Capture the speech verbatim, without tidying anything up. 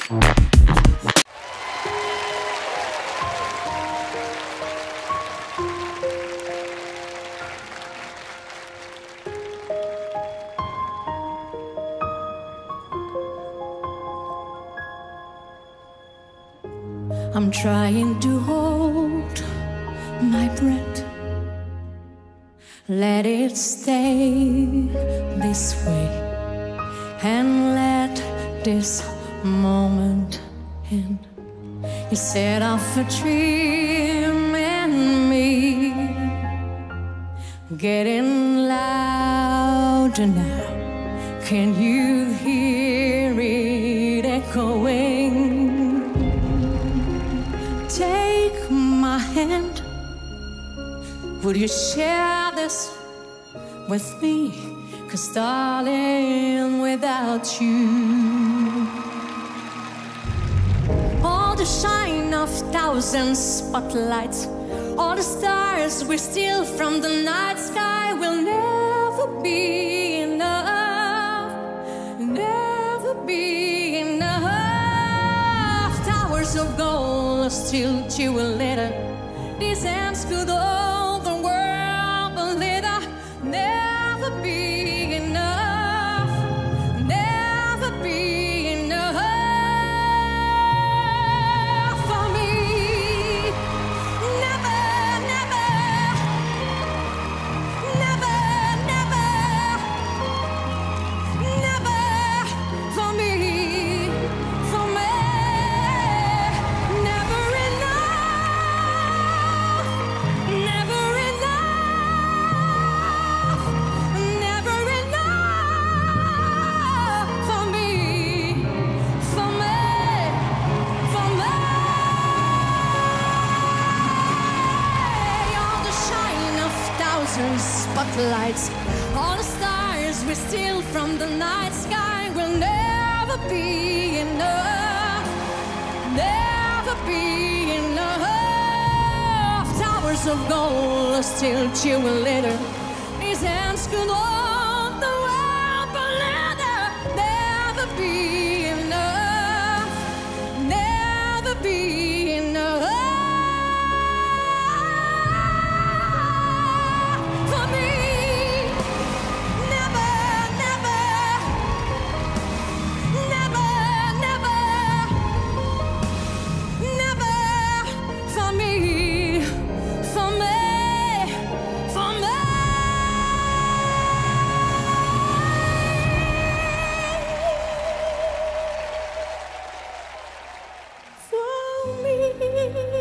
I'm trying to hold my breath, let it stay this way, and let this moment end. You set off a dream in me, getting louder now. Can you hear it echoing? Take my hand. Would you share this with me? 'Cause darling, without you, all the shine of thousand spotlights, all the stars we steal from the night sky will never be enough, never be enough. Towers of gold still chew a letter. These hands could hold the world, but later never be enough, never be enough for me. Never, never, never, never, never for me, for me. Never enough, never enough, never enough for me, for me, for me. All the shine of thousands spotlights, all the stars we steal from the night sky will never be enough, never be enough. Towers of gold still chew a letter. These hands could hold the world, but later never be enough, never be enough for me. Never, never, never, never, never for me, for me, for me. For me.